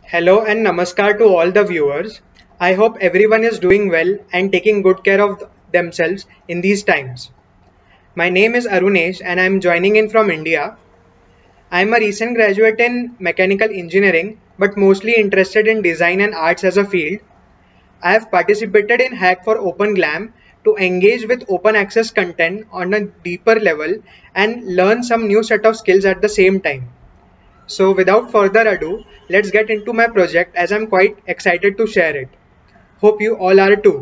Hello and namaskar to all the viewers. I hope everyone is doing well and taking good care of themselves in these times. My name is Arunesh and I am joining in from India. I am a recent graduate in mechanical engineering but mostly interested in design and arts as a field. I have participated in Hack for Open Glam to engage with open access content on a deeper level and learn some new set of skills at the same time. So without further ado, let's get into my project as I'm quite excited to share it. Hope you all are too.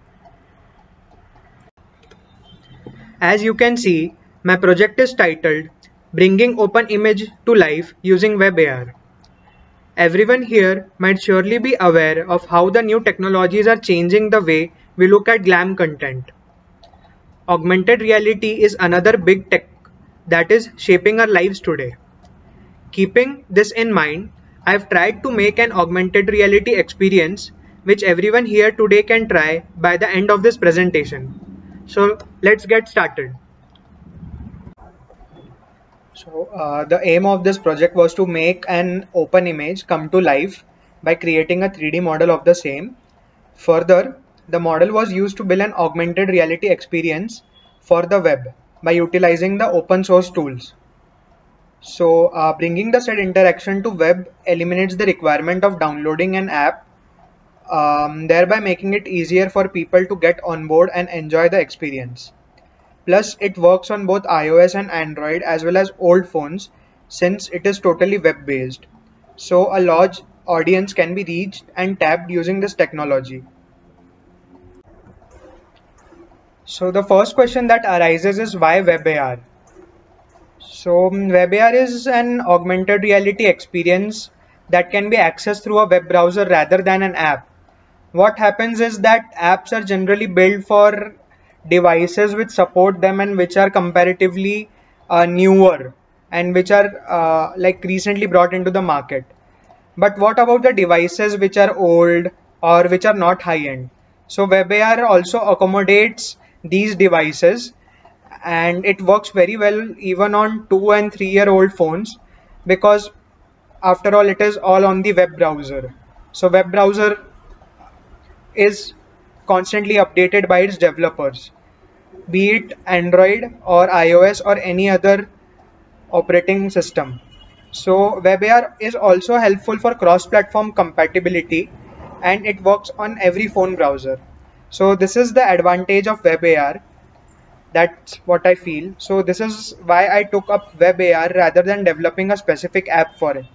As you can see, my project is titled Bringing Open Image to Life Using WebAR. Everyone here might surely be aware of how the new technologies are changing the way we look at GLAM content. Augmented reality is another big tech that is shaping our lives today. Keeping this in mind, I've tried to make an augmented reality experience which everyone here today can try by the end of this presentation. So let's get started. The aim of this project was to make an open image come to life by creating a 3D model of the same. Further, the model was used to build an augmented reality experience for the web by utilizing the open source tools. Bringing the said interaction to web eliminates the requirement of downloading an app, thereby making it easier for people to get on board and enjoy the experience. Plus, it works on both iOS and Android as well as old phones since it is totally web based. So, a large audience can be reached and tapped using this technology. So, the first question that arises is why WebAR? WebAR is an augmented reality experience that can be accessed through a web browser rather than an app. What happens is that apps are generally built for devices which support them and which are comparatively newer and which are like recently brought into the market. But what about the devices which are old or which are not high end? So WebAR also accommodates these devices and it works very well even on 2 and 3-year old phones because after all it is all on the web browser. So web browser is constantly updated by its developers, be it Android or iOS or any other operating system. So WebAR is also helpful for cross-platform compatibility and it works on every phone browser. So this is the advantage of WebAR. That's what I feel. So this is why I took up WebAR rather than developing a specific app for it.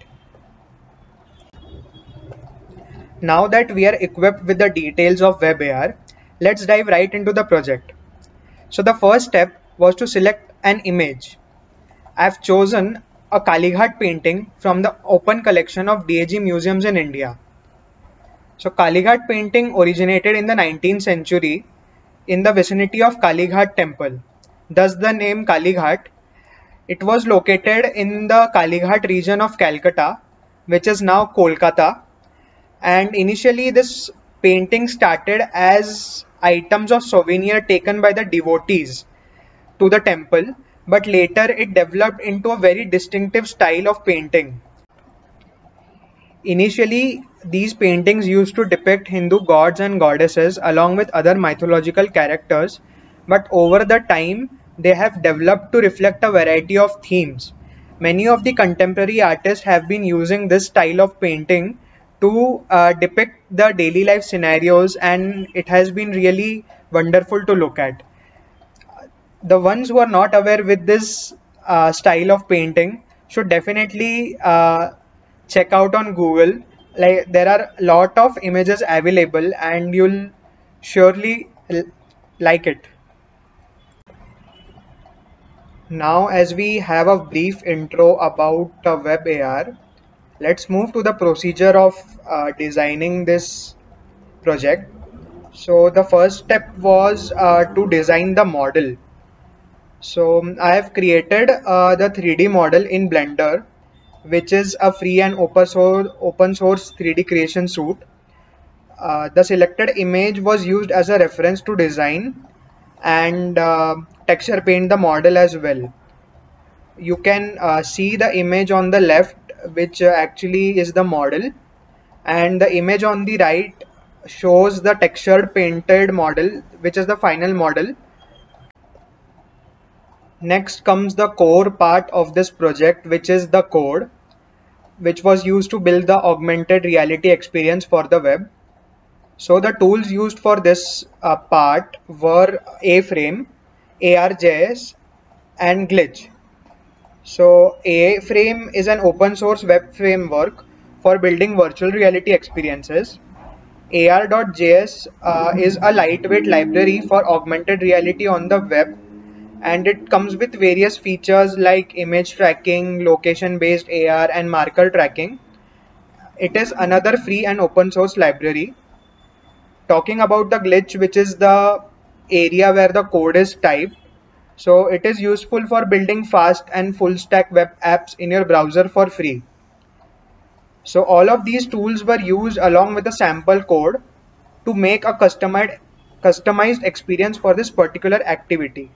Now that we are equipped with the details of WebAR, let's dive right into the project. So the first step was to select an image. I've chosen a Kalighat painting from the open collection of DAG museums in India. So Kalighat painting originated in the 19th century in the vicinity of Kalighat temple. Thus the name Kalighat. It was located in the Kalighat region of Calcutta, which is now Kolkata. And initially this painting started as items of souvenir taken by the devotees to the temple, but later it developed into a very distinctive style of painting. Initially, these paintings used to depict Hindu gods and goddesses along with other mythological characters, but over the time they have developed to reflect a variety of themes. Many of the contemporary artists have been using this style of painting to depict the daily life scenarios, and it has been really wonderful to look at. The ones who are not aware with this style of painting should definitely check out on Google. Like there are a lot of images available and you'll surely like it. Now as we have a brief intro about WebAR, let's move to the procedure of designing this project. So the first step was to design the model. So I have created the 3D model in Blender, which is a free and open source 3D creation suite. The selected image was used as a reference to design and texture paint the model as well. You can see the image on the left, which actually is the model, and the image on the right shows the textured painted model, which is the final model. Next comes the core part of this project, which is the code, which was used to build the augmented reality experience for the web. So the tools used for this part were A-Frame, ARJS, and Glitch. So A-Frame is an open source web framework for building virtual reality experiences. AR.js is a lightweight library for augmented reality on the web, and it comes with various features like image tracking, location-based AR, and marker tracking. It is another free and open source library. Talking about the glitch, which is the area where the code is typed. So it is useful for building fast and full stack web apps in your browser for free. So all of these tools were used along with the sample code to make a customized experience for this particular activity.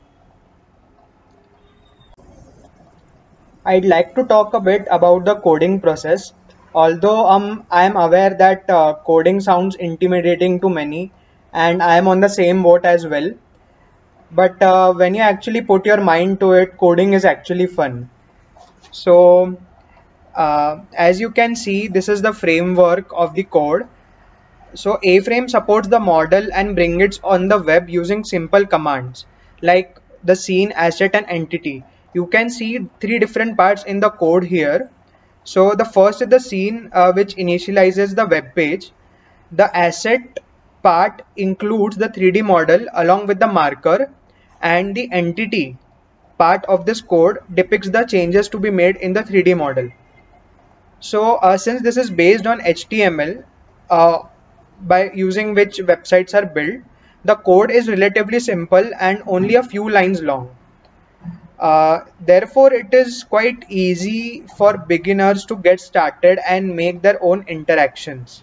I'd like to talk a bit about the coding process. Although I am aware that coding sounds intimidating to many, and I am on the same boat as well. But when you actually put your mind to it, coding is actually fun. So as you can see, this is the framework of the code. So A-Frame supports the model and bring it on the web using simple commands like the scene, asset, and entity. You can see three different parts in the code here. So the first is the scene, which initializes the web page. The asset part includes the 3D model along with the marker, and the entity part of this code depicts the changes to be made in the 3D model. So since this is based on HTML, by using which websites are built, the code is relatively simple and only a few lines long. Therefore, it is quite easy for beginners to get started and make their own interactions.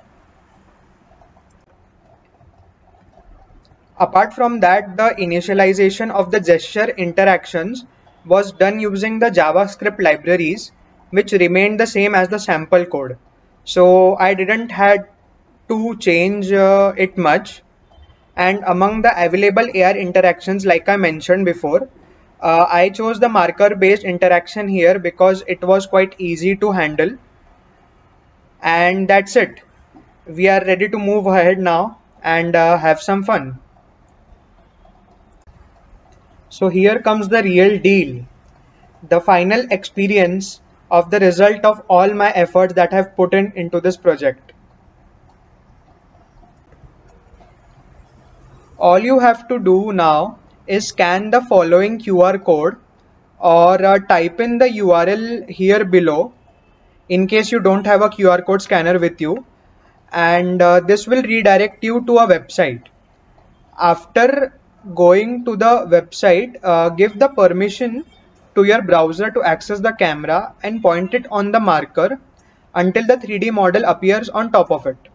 Apart from that, the initialization of the gesture interactions was done using the JavaScript libraries, which remained the same as the sample code. So I didn't had to change it much. And among the available AR interactions, like I mentioned before, I chose the marker based interaction here because it was quite easy to handle. And that's it. We are ready to move ahead now and have some fun. So here comes the real deal, the final experience of the result of all my efforts that I have put into this project. All you have to do now is scan the following QR code or type in the URL here below in case you don't have a QR code scanner with you, and this will redirect you to a website. After going to the website, give the permission to your browser to access the camera and point it on the marker until the 3D model appears on top of it.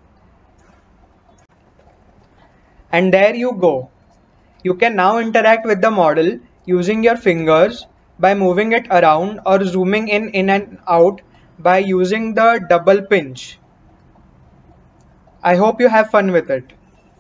And there you go. You can now interact with the model using your fingers by moving it around or zooming in and out by using the double pinch. I hope you have fun with it.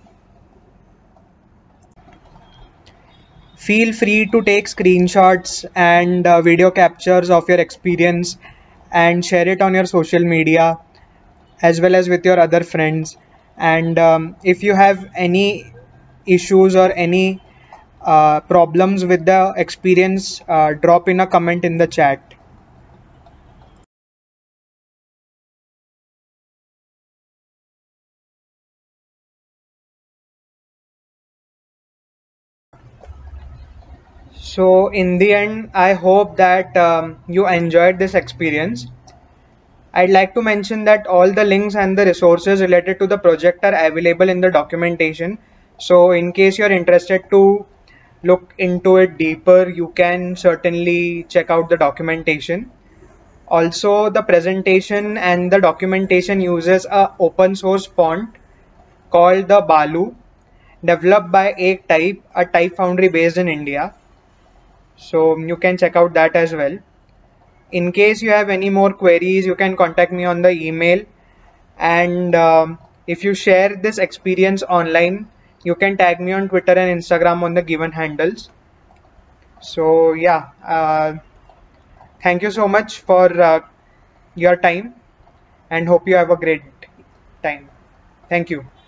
Feel free to take screenshots and video captures of your experience and share it on your social media as well as with your other friends. And if you have any issues or any problems with the experience, drop in a comment in the chat. So in the end, I hope that you enjoyed this experience. I'd like to mention that all the links and the resources related to the project are available in the documentation. So in case you're interested to look into it deeper, you can certainly check out the documentation. Also, the presentation and the documentation uses a open source font called the Balu, developed by A-Type, a type foundry based in India. So you can check out that as well. In case you have any more queries, you can contact me on the email And if you share this experience online, you can tag me on Twitter and Instagram on the given handles. So yeah, thank you so much for your time, and hope you have a great time. Thank you.